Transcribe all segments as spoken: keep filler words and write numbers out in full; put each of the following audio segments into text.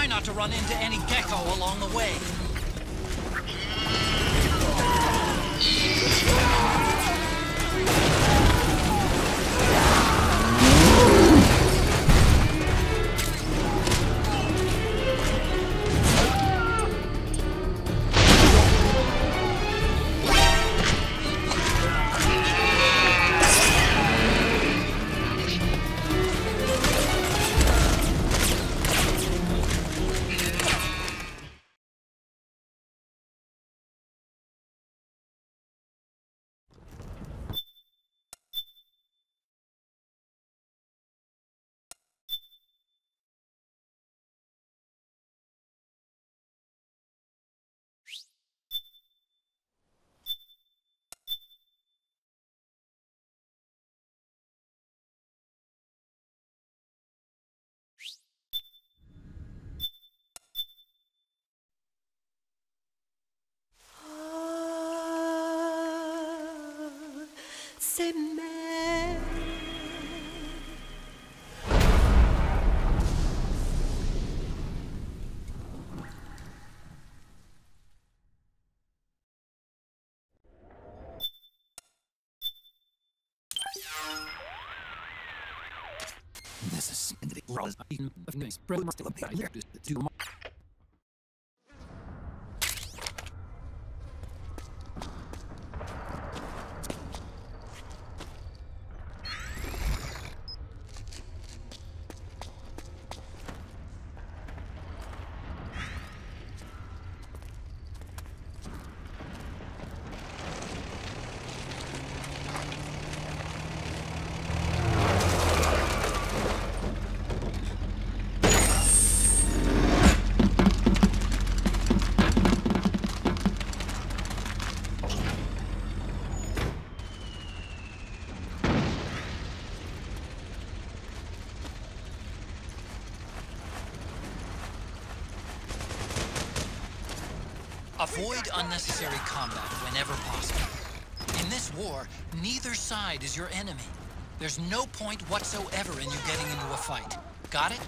Try not to run into any gecko along the way. C'est mer. This is the rose in the next program still appear here to do Avoid unnecessary combat whenever possible. In this war, neither side is your enemy. There's no point whatsoever in you getting into a fight. Got it?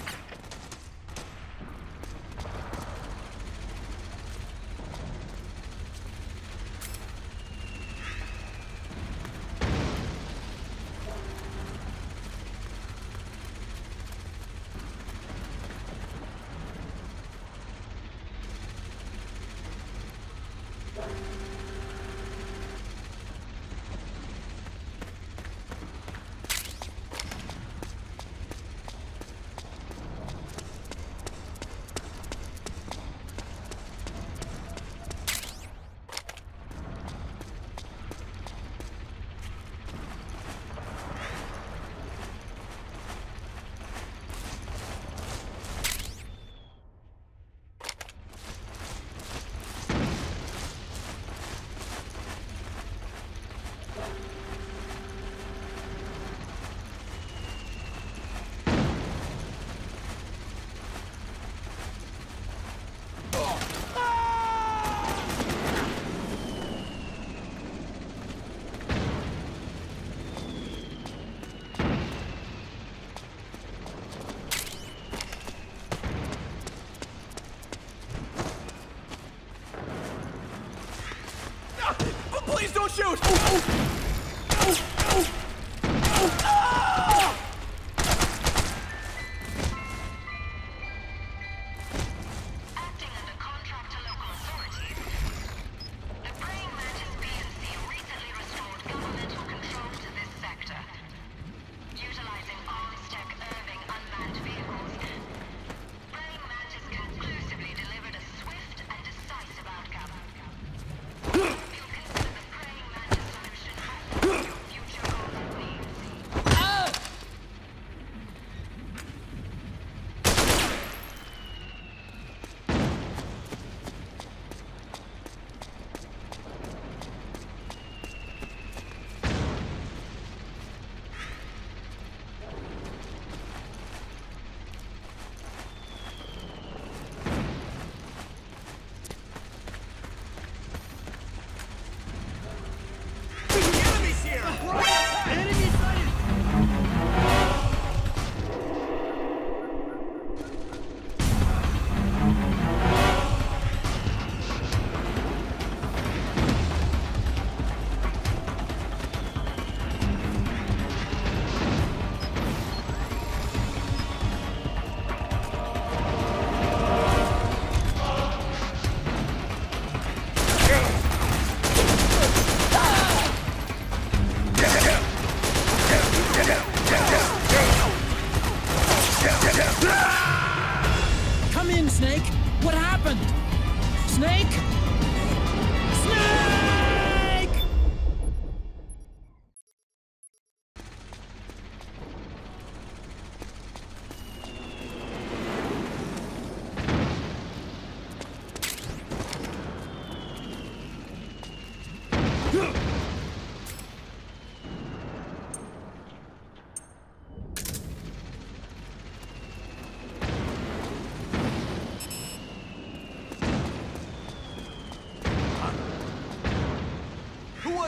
Please don't shoot! Ooh, ooh. Ooh, ooh.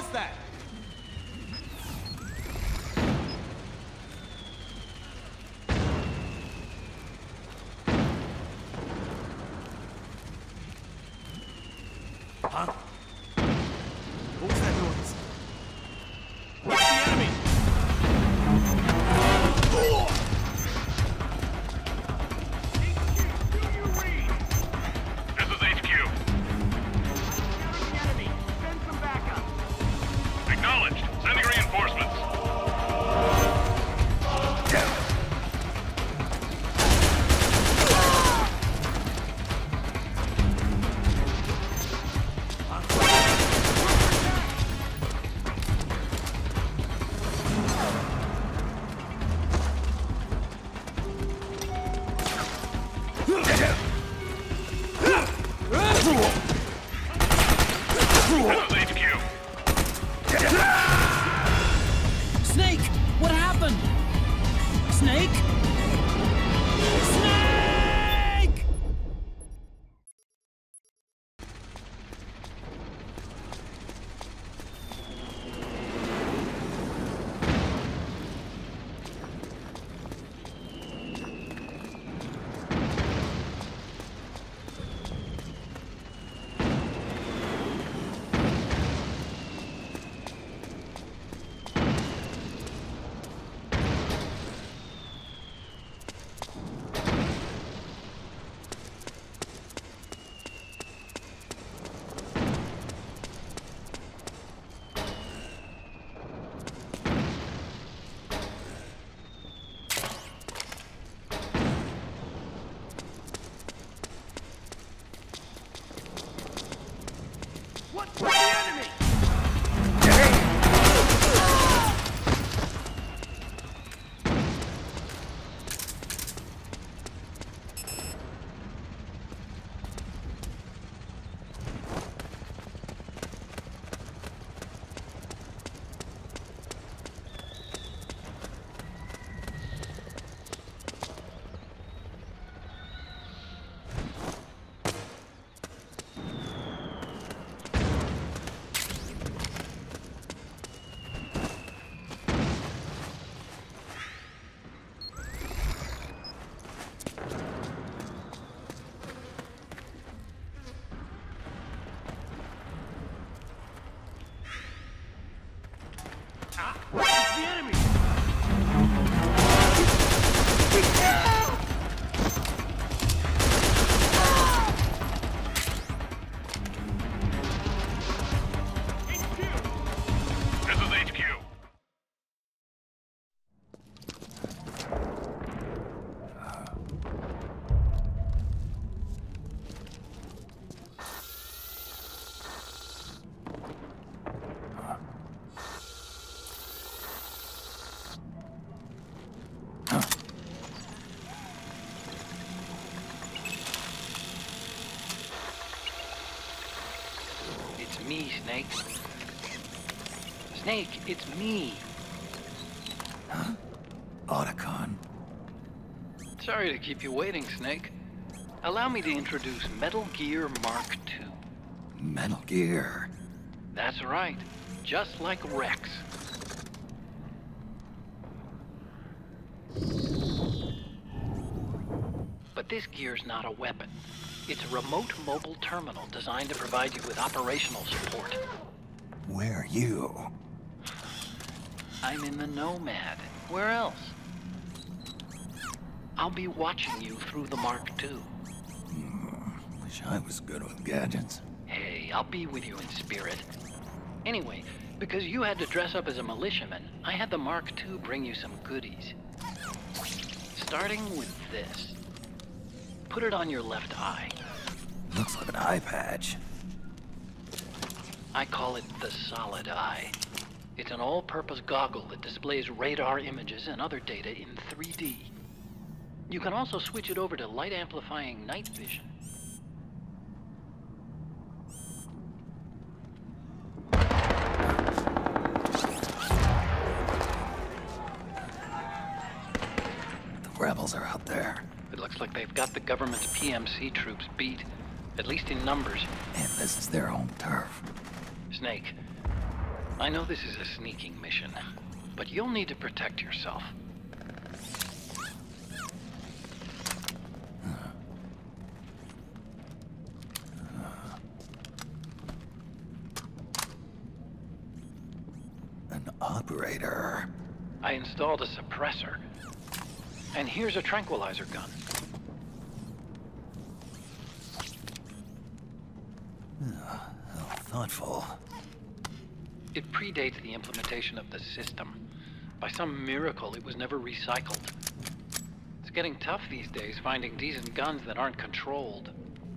What's that? Huh? What was that noise? What's the enemy? This is H Q. Enemy! Send some backup! Acknowledged. Sending reinforcements. This is H Q. Snake! What happened? Snake? Snake! What's the enemy? What's the enemy? This is H Q. It's me, Snake. Snake, it's me. Otacon. Sorry to keep you waiting, Snake. Allow me to introduce Metal Gear Mark two. Metal Gear. That's right. Just like Rex. But this gear's not a weapon. It's a remote mobile terminal designed to provide you with operational support. Where are you? I'm in the Nomad. Where else? I'll be watching you through the Mark two. Wish I was good with gadgets. Hey, I'll be with you in spirit. Anyway, because you had to dress up as a militiaman, I had the Mark two bring you some goodies. Starting with this. Put it on your left eye. Looks like an eye patch. I call it the Solid Eye. It's an all-purpose goggle that displays radar images and other data in three D. You can also switch it over to light-amplifying night vision. The rebels are out there. It looks like they've got the government's P M C troops beat, at least in numbers. And this is their home turf. Snake, I know this is a sneaking mission, but you'll need to protect yourself. An operator. I installed a suppressor. And here's a tranquilizer gun. How thoughtful. It predates the implementation of the system. By some miracle, it was never recycled. It's getting tough these days finding decent guns that aren't controlled.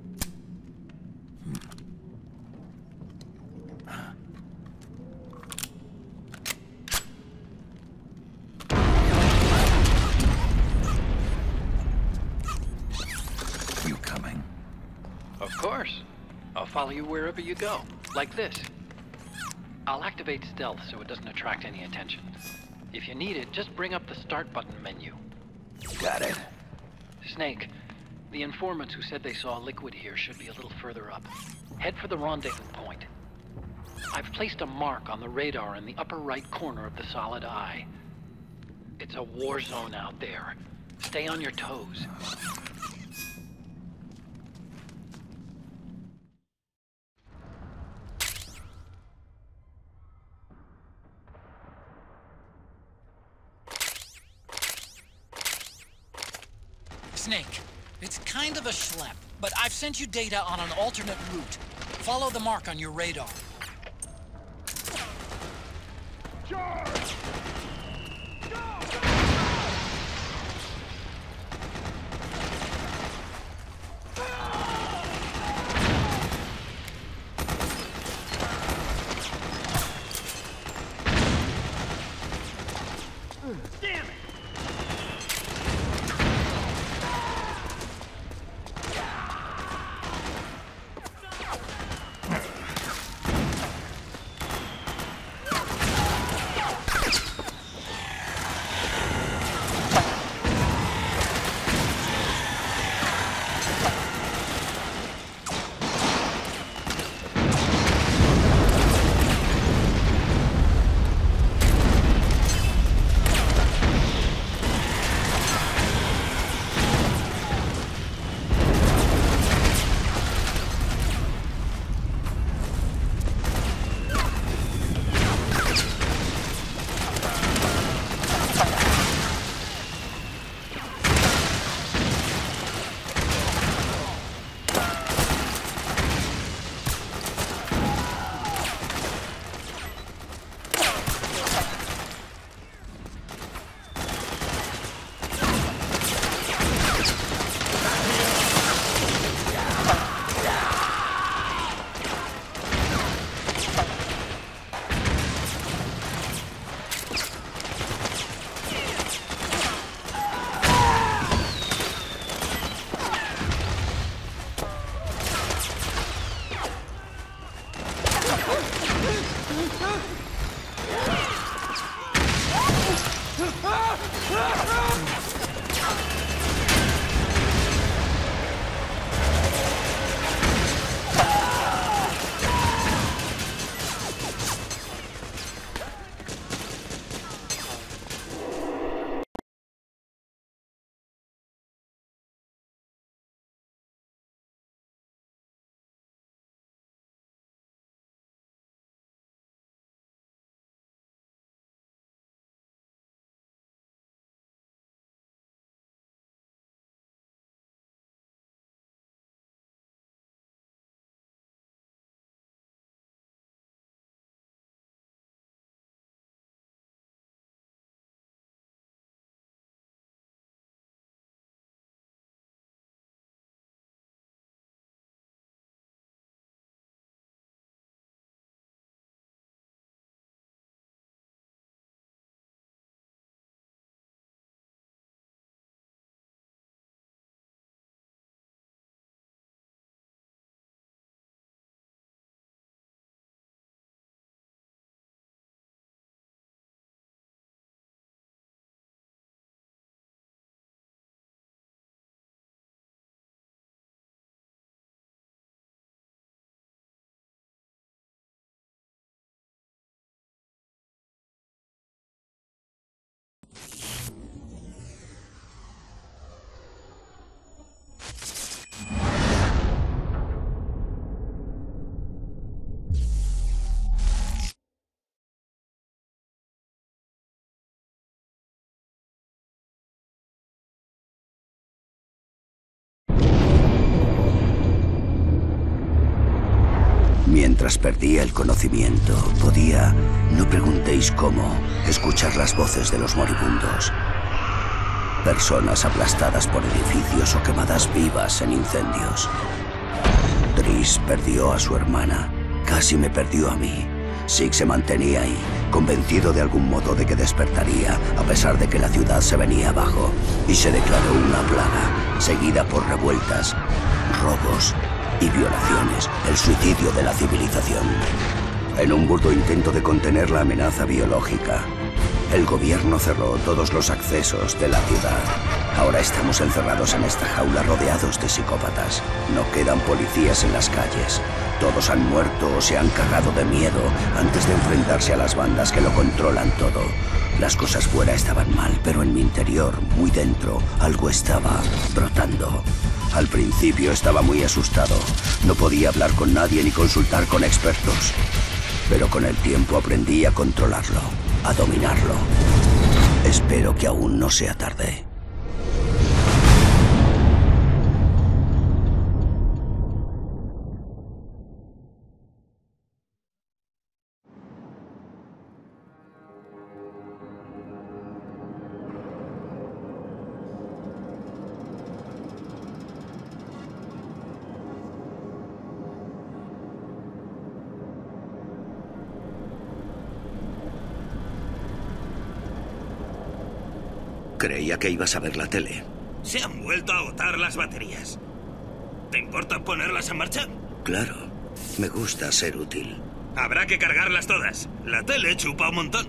You coming? Of course. I'll follow you wherever you go. Like this. I'll activate stealth so it doesn't attract any attention. If you need it, just bring up the start button menu. Got it. Snake, the informants who said they saw liquid here should be a little further up. Head for the rendezvous point. I've placed a mark on the radar in the upper right corner of the solid eye. It's a war zone out there. Stay on your toes. Snake, it's kind of a schlep, but I've sent you data on an alternate route. Follow the mark on your radar. Mientras perdía el conocimiento, podía, no preguntéis cómo, escuchar las voces de los moribundos. Personas aplastadas por edificios o quemadas vivas en incendios. Trish perdió a su hermana. Casi me perdió a mí. Zig se mantenía ahí, convencido de algún modo de que despertaría, a pesar de que la ciudad se venía abajo, y se declaró una plaga, seguida por revueltas, robos y violaciones, el suicidio de la civilización. En un burdo intento de contener la amenaza biológica, el gobierno cerró todos los accesos de la ciudad. Ahora estamos encerrados en esta jaula rodeados de psicópatas. No quedan policías en las calles. Todos han muerto o se han cagado de miedo antes de enfrentarse a las bandas que lo controlan todo. Las cosas fuera estaban mal, pero en mi interior, muy dentro, algo estaba brotando. Al principio estaba muy asustado. No podía hablar con nadie ni consultar con expertos. Pero con el tiempo aprendí a controlarlo, a dominarlo. Espero que aún no sea tarde. Creía que ibas a ver la tele. Se han vuelto a agotar las baterías. ¿Te importa ponerlas en marcha? Claro. Me gusta ser útil. Habrá que cargarlas todas. La tele chupa un montón.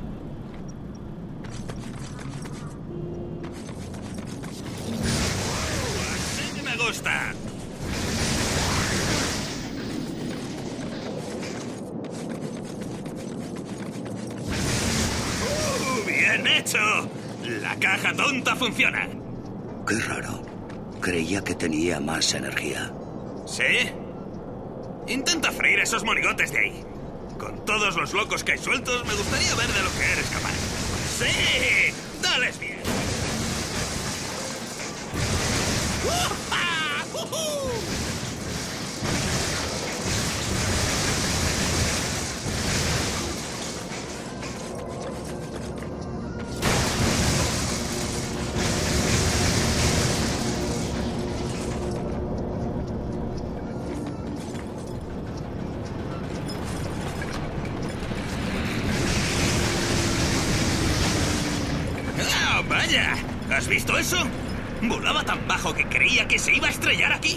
Así que me gusta. ¡Uh, bien hecho! La caja tonta funciona. Qué raro. Creía que tenía más energía. ¿Sí? Intenta freír esos monigotes de ahí. Con todos los locos que hay sueltos, me gustaría ver de lo que eres capaz. ¡Sí! ¡Dales bien! ¡Uh-ah! ¡Uh-huh! ¡Vaya! ¿Has visto eso? Volaba tan bajo que creía que se iba a estrellar aquí.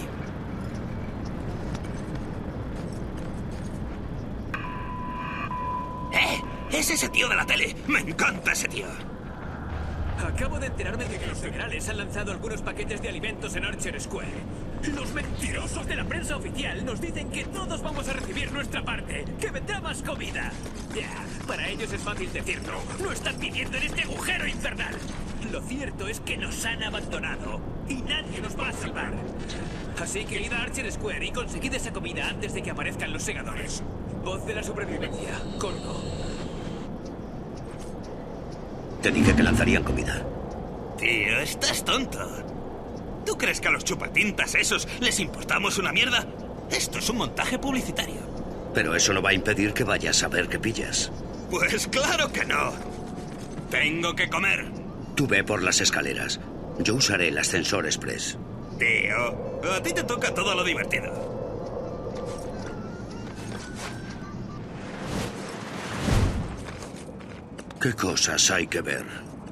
¡Eh! ¡Es ese tío de la tele! ¡Me encanta ese tío! Acabo de enterarme de que los federales han lanzado algunos paquetes de alimentos en Archer Square. Los mentirosos de la prensa oficial nos dicen que todos vamos a recibir nuestra parte, que vendrá más comida. Ya, para ellos es fácil decirlo. No están viviendo en este agujero infernal. Lo cierto es que nos han abandonado y nadie nos va a salvar. Así que id a Archer Square y conseguid esa comida antes de que aparezcan los segadores. Voz de la supervivencia, Corvo. Te dije que lanzarían comida. Tío, estás tonto. ¿Tú crees que a los chupatintas esos les importamos una mierda? Esto es un montaje publicitario. Pero eso no va a impedir que vayas a ver qué pillas. Pues claro que no. Tengo que comer. Tú ve por las escaleras. Yo usaré el ascensor express. Tío, a ti te toca todo lo divertido. ¿Qué cosas hay que ver?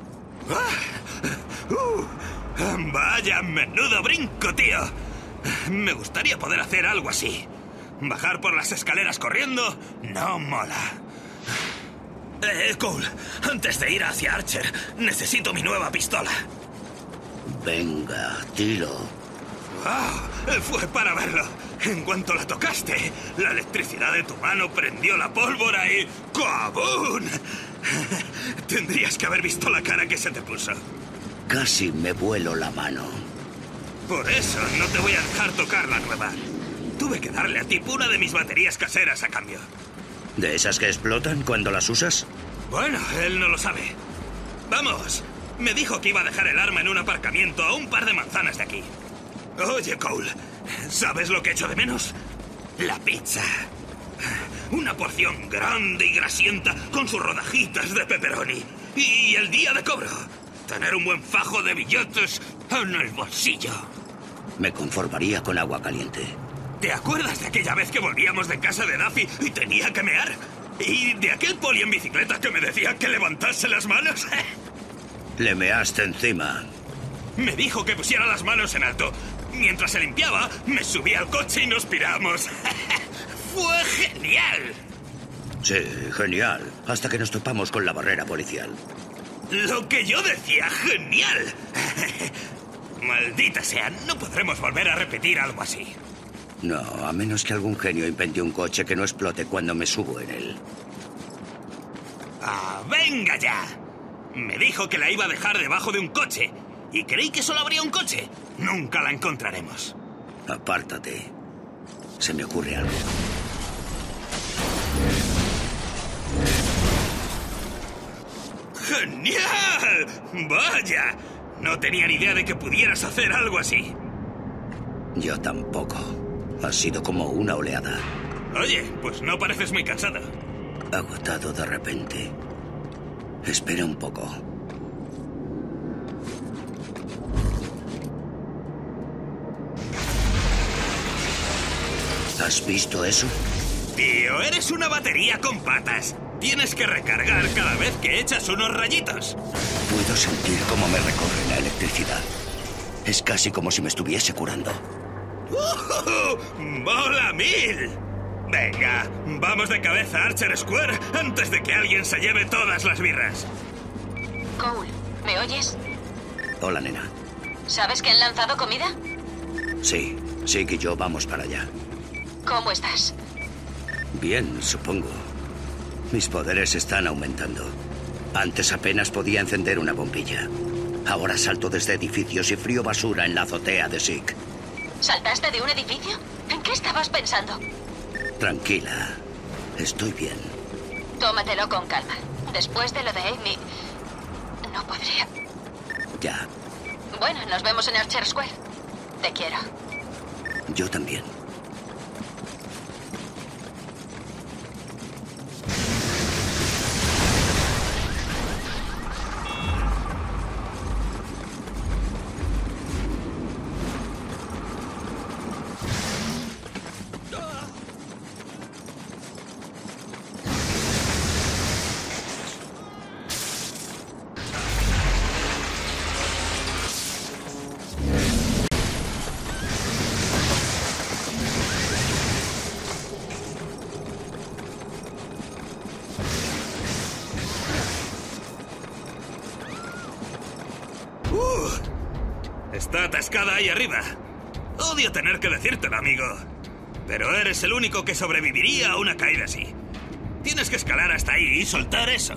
¡Ah! ¡Uh! ¡Vaya menudo brinco, tío! Me gustaría poder hacer algo así. Bajar por las escaleras corriendo no mola. Eh, Cole, antes de ir hacia Archer, necesito mi nueva pistola. Venga, tiro. ¡Wow! Fue para verlo. En cuanto la tocaste, la electricidad de tu mano prendió la pólvora y... ¡Cabún! Tendrías que haber visto la cara que se te puso. Casi me vuelo la mano. Por eso no te voy a dejar tocar la nueva. Tuve que darle a Tip una de mis baterías caseras a cambio. ¿De esas que explotan cuando las usas? Bueno, él no lo sabe. ¡Vamos! Me dijo que iba a dejar el arma en un aparcamiento a un par de manzanas de aquí. Oye, Cole, ¿sabes lo que echo de menos? La pizza. Una porción grande y grasienta con sus rodajitas de pepperoni. Y el día de cobro, tener un buen fajo de billetes en el bolsillo. Me conformaría con agua caliente. ¿Te acuerdas de aquella vez que volvíamos de casa de Daffy y tenía que mear? ¿Y de aquel poli en bicicleta que me decía que levantase las manos? Le measte encima. Me dijo que pusiera las manos en alto. Mientras se limpiaba, me subí al coche y nos piramos. ¡Fue genial! Sí, genial. Hasta que nos topamos con la barrera policial. Lo que yo decía, genial. Maldita sea, no podremos volver a repetir algo así. No, a menos que algún genio invente un coche que no explote cuando me subo en él. ¡Ah, venga ya! Me dijo que la iba a dejar debajo de un coche. Y creí que solo habría un coche. Nunca la encontraremos. Apártate. Se me ocurre algo. ¡Genial! ¡Vaya! No tenía ni idea de que pudieras hacer algo así. Yo tampoco. Ha sido como una oleada. Oye, pues no pareces muy cansado. Agotado de repente. Espera un poco. ¿Has visto eso? Tío, eres una batería con patas. Tienes que recargar cada vez que echas unos rayitos. Puedo sentir cómo me recorre la electricidad. Es casi como si me estuviese curando. ¡Uh! ¡Mola mil! Venga, vamos de cabeza a Archer Square antes de que alguien se lleve todas las birras. Cole, ¿me oyes? Hola, nena. ¿Sabes que han lanzado comida? Sí, sí que yo vamos para allá. ¿Cómo estás? Bien, supongo. Mis poderes están aumentando. Antes apenas podía encender una bombilla. Ahora salto desde edificios y frío basura en la azotea de Sick. ¿Saltaste de un edificio? ¿En qué estabas pensando? Tranquila. Estoy bien. Tómatelo con calma. Después de lo de Amy, no podría. Ya. Bueno, nos vemos en Archer Square. Te quiero. Yo también. Está atascada ahí arriba. Odio tener que decírtelo, amigo. Pero eres el único que sobreviviría a una caída así. Tienes que escalar hasta ahí y soltar eso.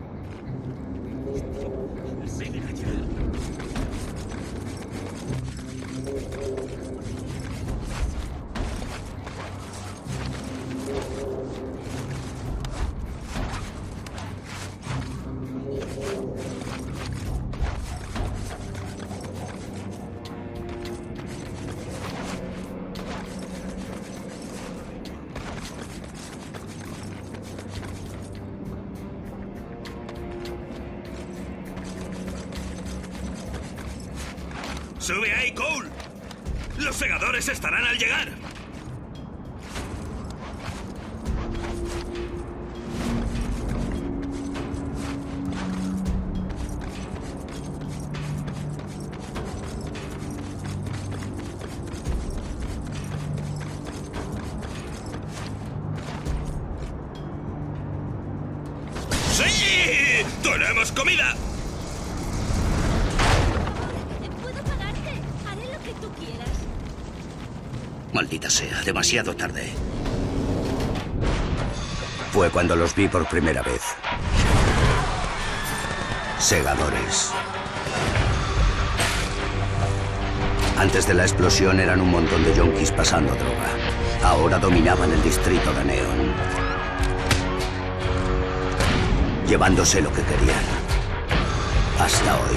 ¡Sube ahí, Cole! ¡Los segadores estarán al llegar! ¡Sí! ¡Tenemos comida! Maldita sea, demasiado tarde. Fue cuando los vi por primera vez. Segadores. Antes de la explosión eran un montón de yonkis pasando droga. Ahora dominaban el distrito de Neon. Llevándose lo que querían. Hasta hoy.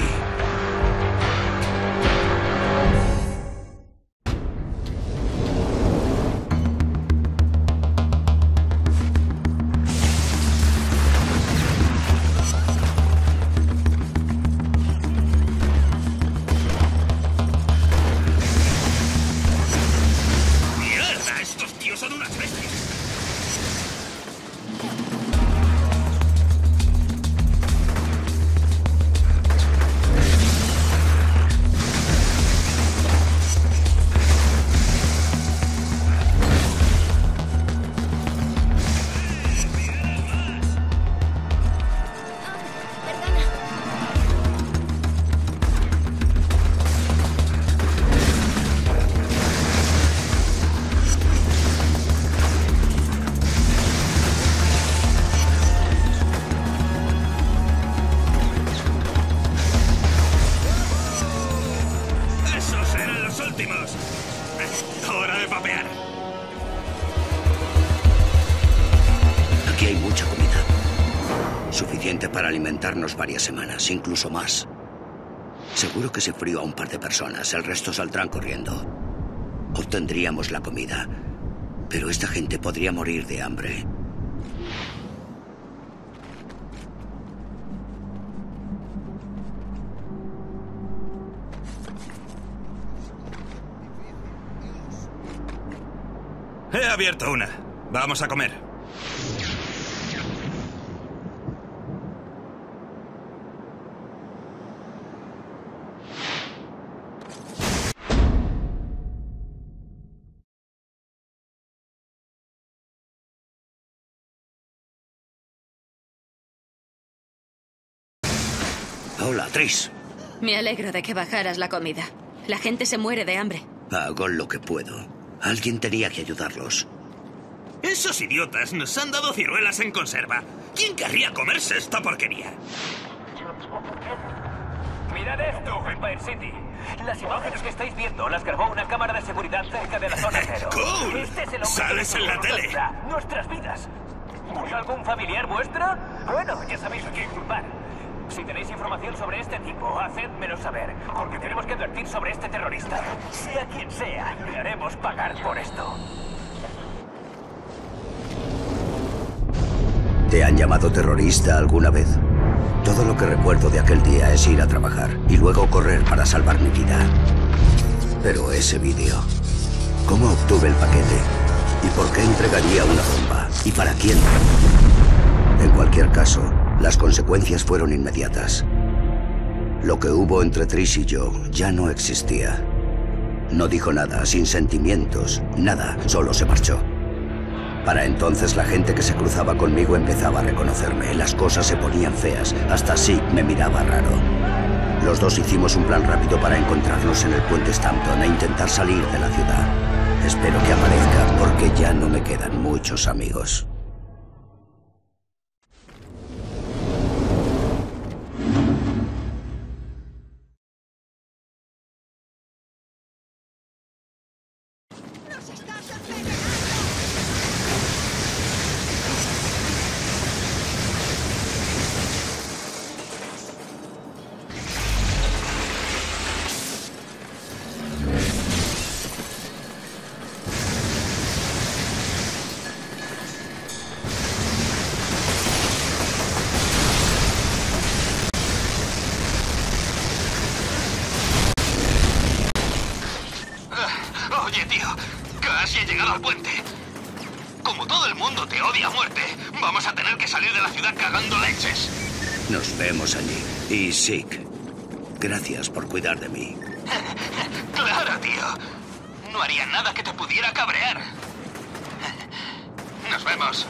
suficiente para alimentarnos varias semanas, incluso más. Seguro que se frío a un par de personas, el resto saldrán corriendo. Obtendríamos la comida, pero esta gente podría morir de hambre. He abierto una. Vamos a comer. Hola, Tris. Me alegro de que bajaras la comida. La gente se muere de hambre. Hago lo que puedo. Alguien tenía que ayudarlos. Esos idiotas nos han dado ciruelas en conserva. ¿Quién querría comerse esta porquería? Mirad esto, Empire City. Las imágenes que estáis viendo las grabó una cámara de seguridad cerca de la zona cero. ¡Cool! Este es el hombre Sales que en la nos tele. controla nuestras vidas. ¿Murió algún familiar vuestro? Bueno, ya sabéis a quién culpar. Si tenéis información sobre este tipo, hacedmelo saber, porque tenemos que advertir sobre este terrorista. Sea quien sea, le haremos pagar por esto. ¿Te han llamado terrorista alguna vez? Todo lo que recuerdo de aquel día es ir a trabajar y luego correr para salvar mi vida. Pero ese vídeo... ¿Cómo obtuve el paquete? ¿Y por qué entregaría una bomba? ¿Y para quién? En cualquier caso, las consecuencias fueron inmediatas. Lo que hubo entre Tris y yo ya no existía. No dijo nada, sin sentimientos, nada, solo se marchó. Para entonces la gente que se cruzaba conmigo empezaba a reconocerme. Las cosas se ponían feas, hasta Sig me miraba raro. Los dos hicimos un plan rápido para encontrarnos en el puente Stampton e intentar salir de la ciudad. Espero que aparezca porque ya no me quedan muchos amigos. Oye, tío, casi he llegado al puente. Como todo el mundo te odia a muerte, vamos a tener que salir de la ciudad cagando leches. Nos vemos allí. Y Sig, gracias por cuidar de mí. Claro, tío. No haría nada que te pudiera cabrear. Nos vemos.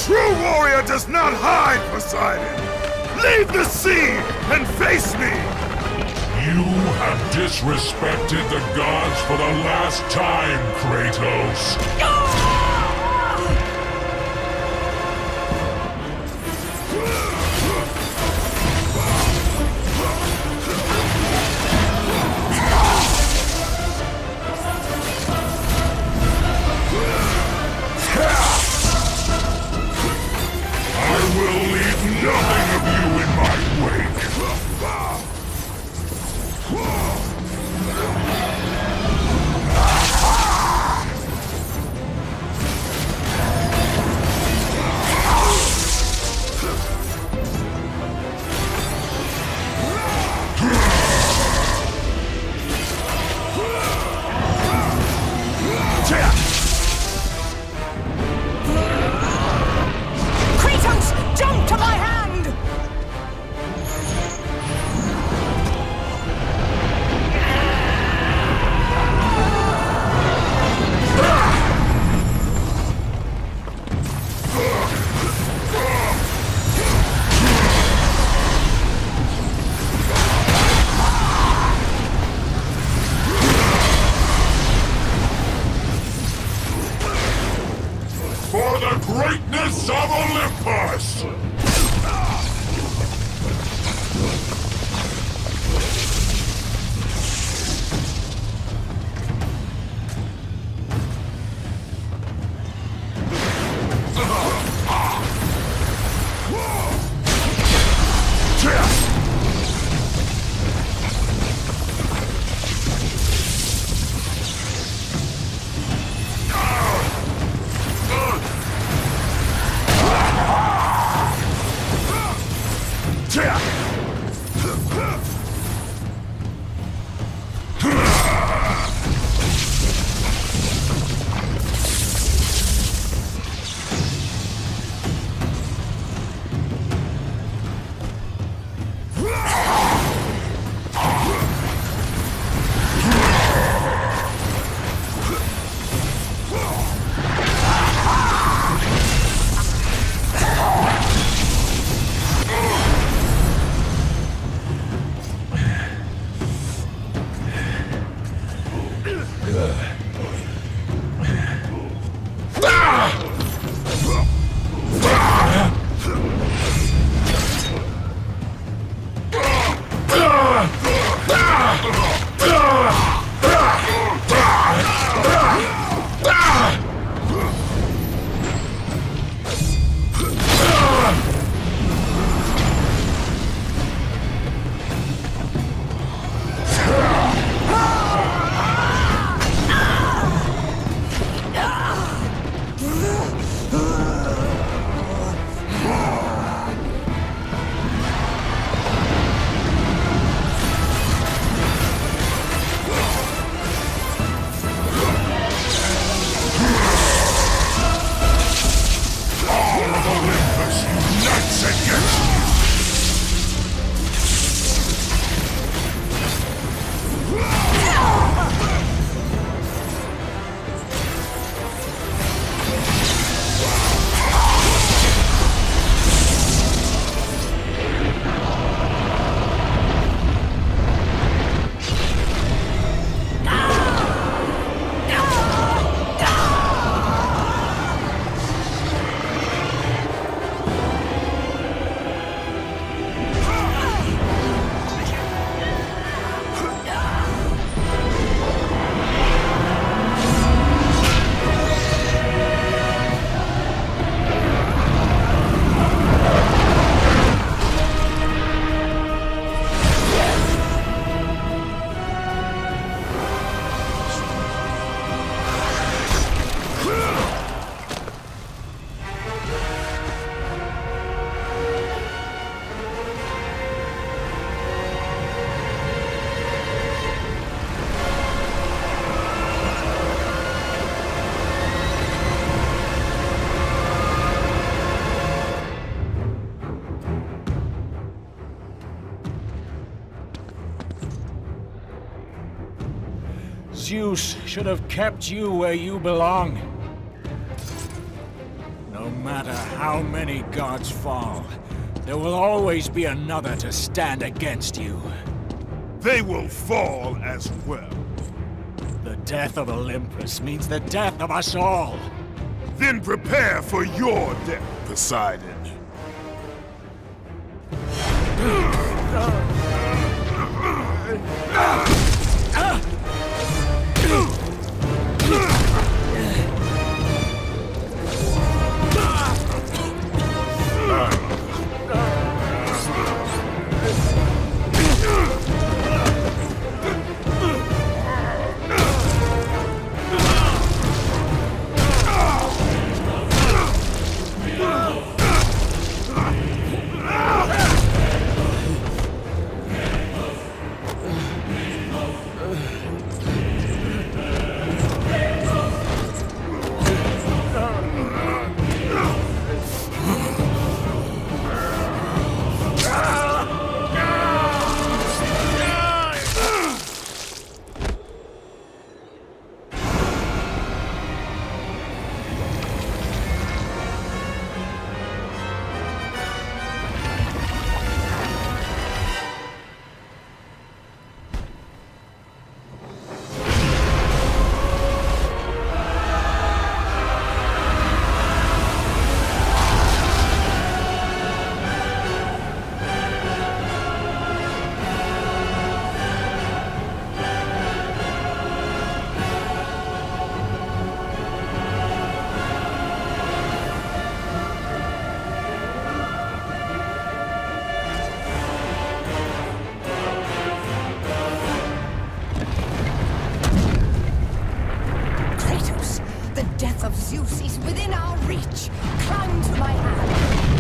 true warrior does not hide, Poseidon! Leave the sea and face me! You have disrespected the gods for the last time, Kratos! I will leave nothing of you in my wake! Kratos, jump to my hand! For the greatness of Olympus! Zeus should have kept you where you belong. No No matter how many gods fall, there will always be another to stand against you. They will fall as well. The death of Olympus means the death of us all. Then prepare for your death, Poseidon. Zeus is within our reach. Climb to my hand.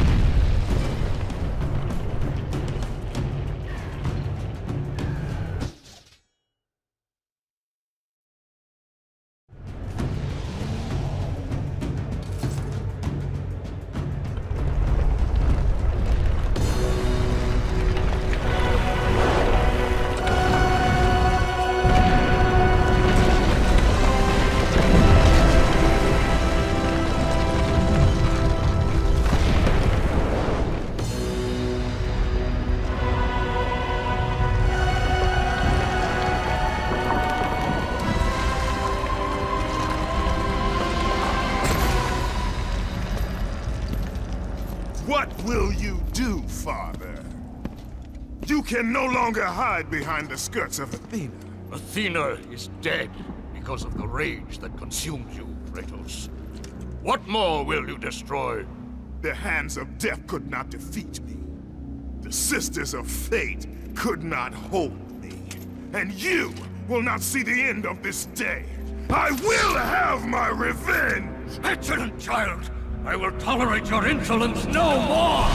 What will you do, Father? You can no longer hide behind the skirts of Athena. Athena is dead because of the rage that consumed you, Kratos. What more will you destroy? The hands of death could not defeat me. The Sisters of Fate could not hold me. And you will not see the end of this day. I will have my revenge! Excellent child! I will tolerate your insolence no more!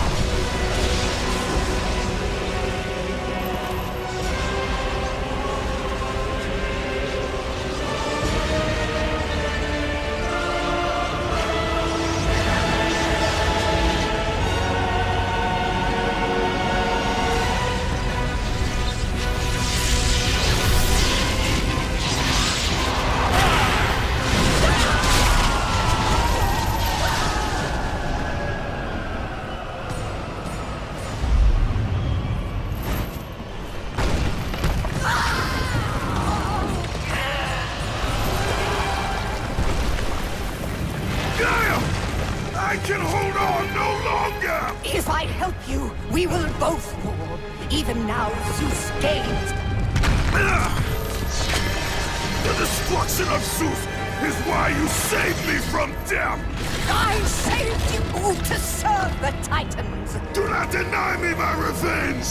I can hold on no longer! If I help you, we will both fall. Even now, Zeus gains. The destruction of Zeus is why you saved me from death! I saved you to serve the Titans! Do not deny me my revenge!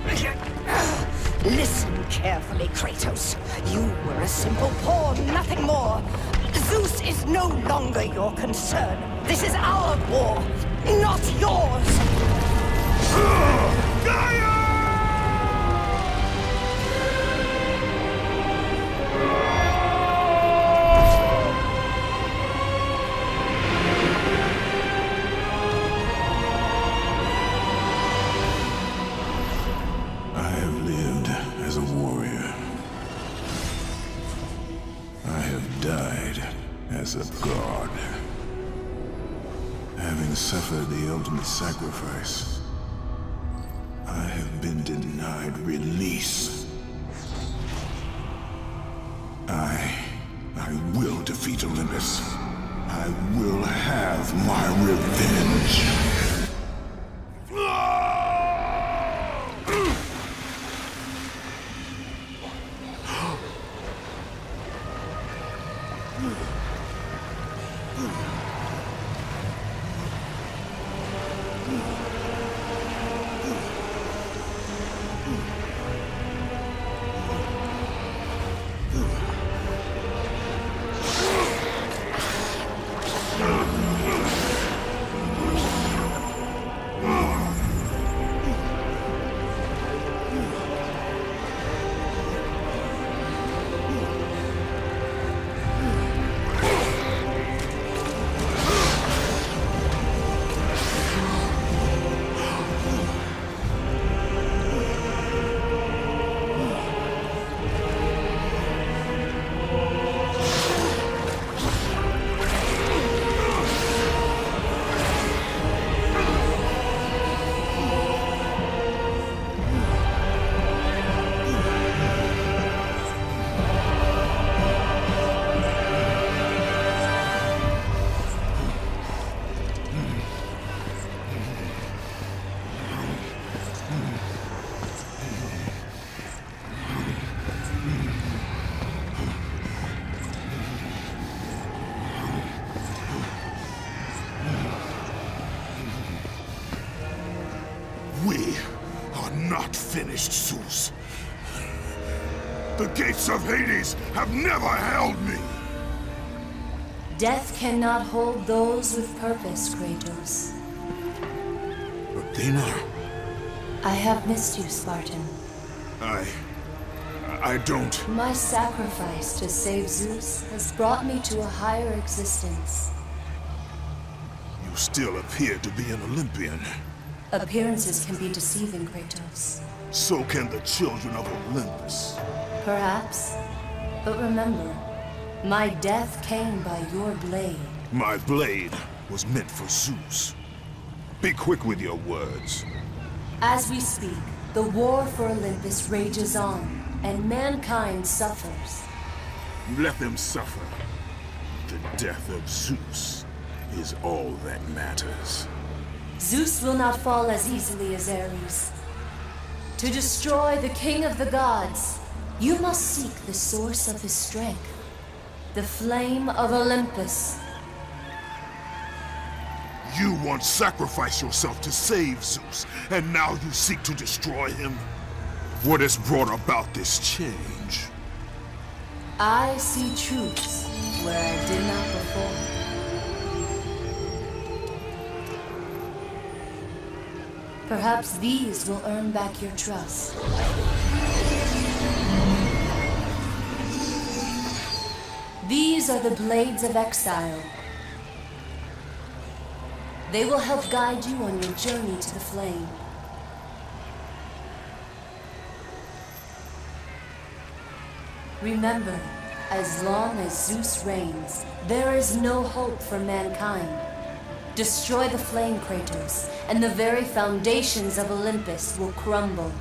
Listen carefully, Kratos. You were a simple pawn, nothing more. Zeus is no longer your concern. This is our war, not yours! Gaia! I have lived as a warrior. I have died as a god. Have having suffered the ultimate sacrifice, I have been denied release. I... I will defeat Olympus. I will have my revenge. We are not finished, Zeus. The gates of Hades have never held me. Death cannot hold those with purpose, Kratos. Athena? I have missed you, Spartan. I... I don't... My sacrifice to save Zeus has brought me to a higher existence. You still appear to be an Olympian. Appearances can be deceiving, Kratos. So can the children of Olympus. Perhaps. But remember, my death came by your blade. My blade was meant for Zeus. Be quick with your words. As we speak, the war for Olympus rages on, and mankind suffers. Let them suffer. The death of Zeus is all that matters. Zeus will not fall as easily as Ares. To destroy the king of the gods, you must seek the source of his strength, the flame of Olympus. You once sacrificed yourself to save Zeus, and now you seek to destroy him? What has brought about this change? I see truths where I did not before. Perhaps these will earn back your trust. These are the Blades of Exile. They will help guide you on your journey to the flame. Remember, as long as Zeus reigns, there is no hope for mankind. Destroy the flame, Kratos, and the very foundations of Olympus will crumble.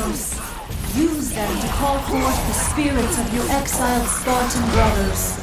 powers. Use them to call forth the spirits of your exiled Spartan brothers.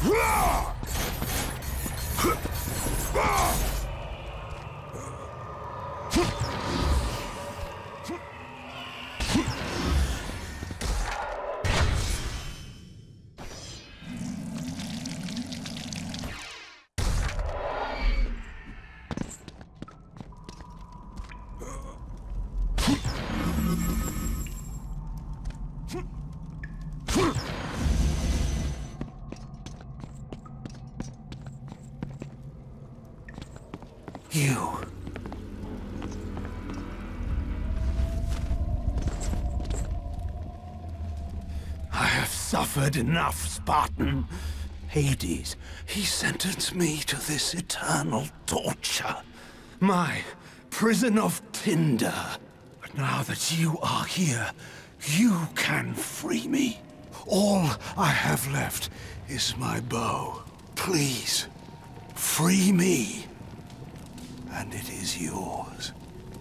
You. I have suffered enough, Spartan. Hades, he sentenced me to this eternal torture. My prison of tinder. But now that you are here, you can free me. All I have left is my bow. Please, free me. And it is yours.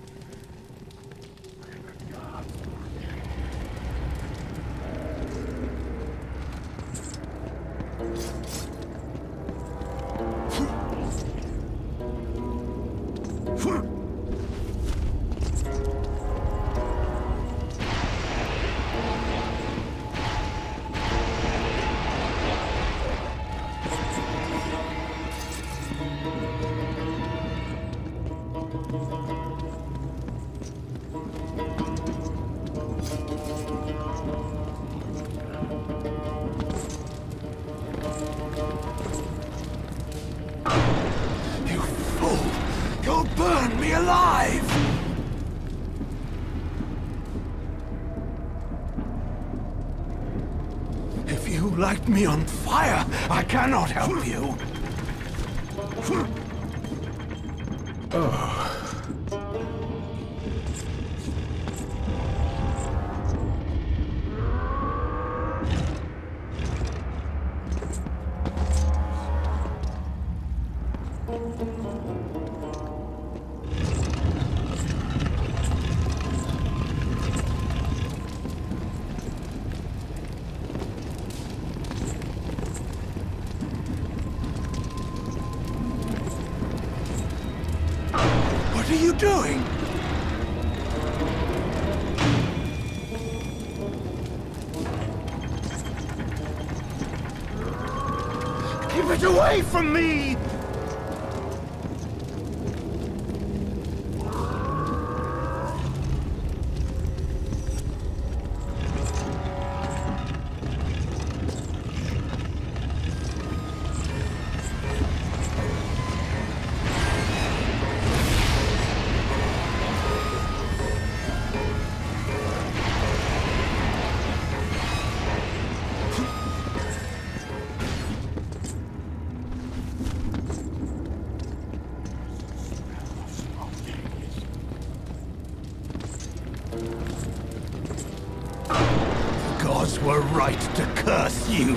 Burn me alive! If you light me on fire, I cannot help you. Oh. What are you doing? Keep it away from me! The gods were right to curse you.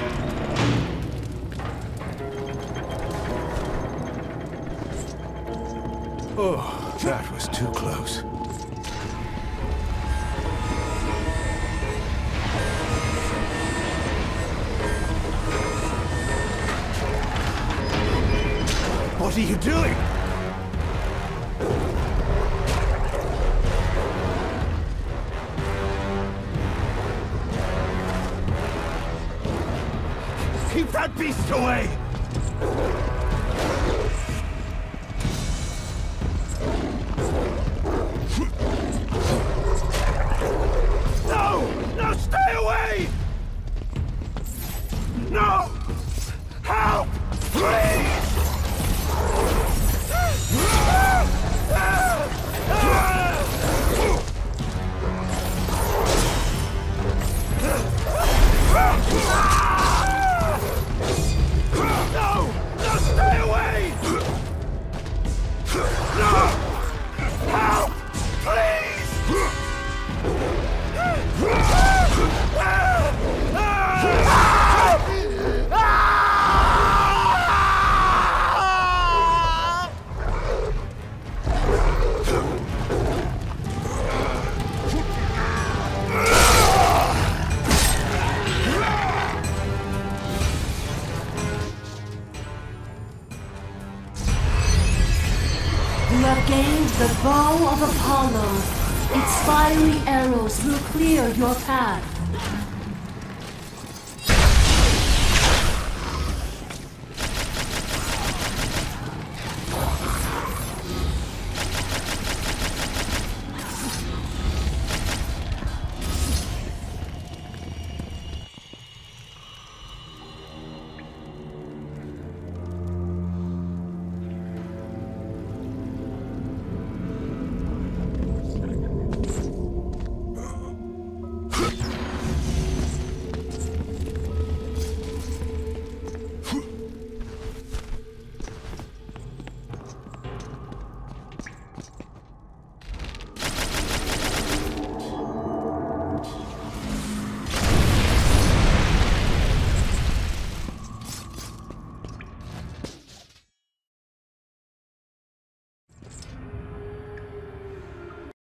Oh, that was too close. What are you doing? Keep that beast away! No! No, stay away! No! Help! Please! No! No, stay away! No! Help! Please! Ah! You have gained the Bow of Apollo. Its fiery arrows will clear your path.